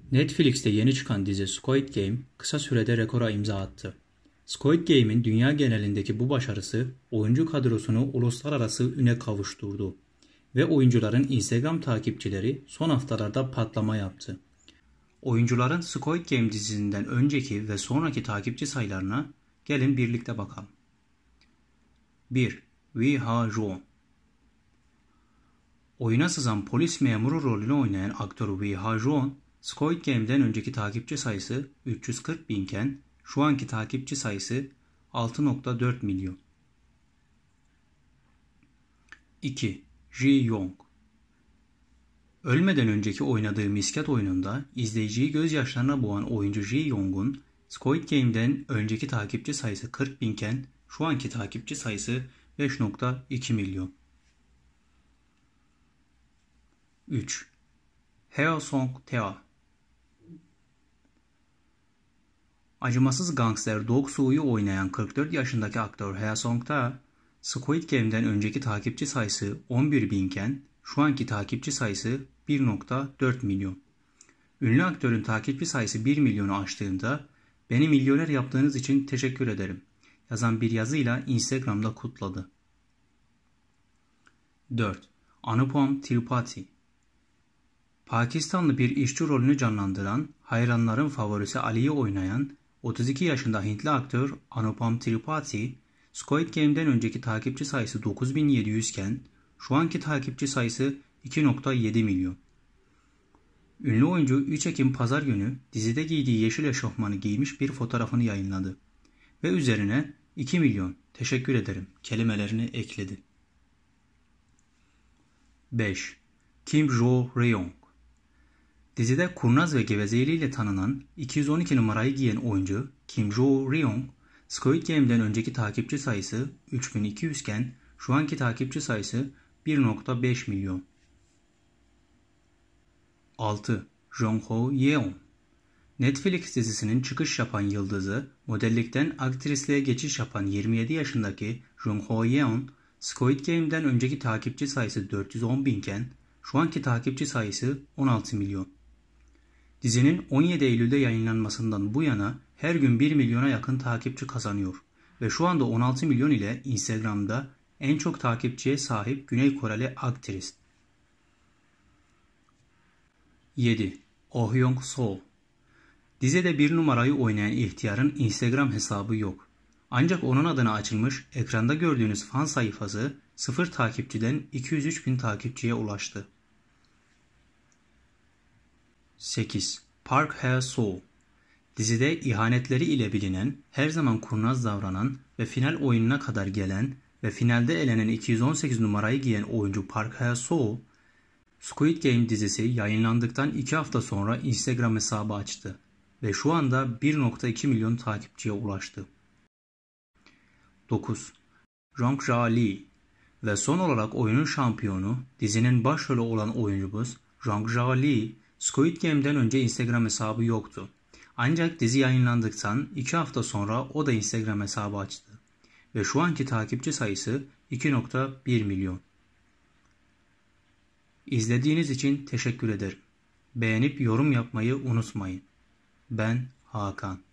Netflix'te yeni çıkan dizi Squid Game kısa sürede rekora imza attı. Squid Game'in dünya genelindeki bu başarısı oyuncu kadrosunu uluslararası üne kavuşturdu ve oyuncuların Instagram takipçileri son haftalarda patlama yaptı. Oyuncuların Squid Game dizisinden önceki ve sonraki takipçi sayılarına gelin birlikte bakalım. 1. Wi Ha-joon. Oyuna sızan polis memuru rolünü oynayan aktör Wi Ha-joon, Squid Game'den önceki takipçi sayısı 340 binken şu anki takipçi sayısı 6.4 milyon. 2. Ji Young. Ölmeden önceki oynadığı misket oyununda izleyiciyi gözyaşlarına boğan oyuncu Ji Young'un Squid Game'den önceki takipçi sayısı 40 binken şu anki takipçi sayısı 5.2 milyon. 3. Heo Song-tae. Acımasız gangster Dog Soo'yu oynayan 44 yaşındaki aktör Heo Song-tae, Squid Game'den önceki takipçi sayısı 11 binken şu anki takipçi sayısı 1.4 milyon. Ünlü aktörün takipçi sayısı 1 milyonu aştığında "Beni milyoner yaptığınız için teşekkür ederim" yazan bir yazıyla Instagram'da kutladı. 4. Anupam Tripathi. Pakistanlı bir işçi rolünü canlandıran, hayranların favorisi Ali'yi oynayan 32 yaşında Hintli aktör Anupam Tripathi, Squid Game'den önceki takipçi sayısı 9700 iken şu anki takipçi sayısı 2.7 milyon. Ünlü oyuncu 3 Ekim Pazar günü dizide giydiği yeşil eşofmanı giymiş bir fotoğrafını yayınladı ve üzerine 2 milyon teşekkür ederim kelimelerini ekledi. 5. Kim Jo-ryong. Dizide kurnaz ve gevezeliğiyle tanınan 212 numarayı giyen oyuncu Kim Jo-ryong, Squid Game'den önceki takipçi sayısı 3200 iken şu anki takipçi sayısı 1.5 milyon. 6. Jong Ho-yeon. Netflix dizisinin çıkış yapan yıldızı, modellikten aktrisliğe geçiş yapan 27 yaşındaki Jong Ho-yeon, Squid Game'den önceki takipçi sayısı 410 binken şu anki takipçi sayısı 16 milyon. Dizinin 17 Eylül'de yayınlanmasından bu yana her gün 1 milyona yakın takipçi kazanıyor ve şu anda 16 milyon ile Instagram'da en çok takipçiye sahip Güney Koreli aktris. 7. Oh Young-soo. Dizide bir numarayı oynayan ihtiyarın Instagram hesabı yok. Ancak onun adına açılmış ekranda gördüğünüz fan sayfası 0 takipçiden 203 bin takipçiye ulaştı. 8. Park Hae-soo. Dizide ihanetleri ile bilinen, her zaman kurnaz davranan ve final oyununa kadar gelen ve finalde elenen 218 numarayı giyen oyuncu Park Hae-soo, Squid Game dizisi yayınlandıktan 2 hafta sonra Instagram hesabı açtı ve şu anda 1.2 milyon takipçiye ulaştı. 9. Jong Ja-lee. Ve son olarak oyunun şampiyonu, dizinin başrolü olan oyuncumuz Jong Ja-lee, Squid Game'den önce Instagram hesabı yoktu. Ancak dizi yayınlandıktan 2 hafta sonra o da Instagram hesabı açtı ve şu anki takipçi sayısı 2.1 milyon. İzlediğiniz için teşekkür ederim. Beğenip yorum yapmayı unutmayın. Ben Hakan.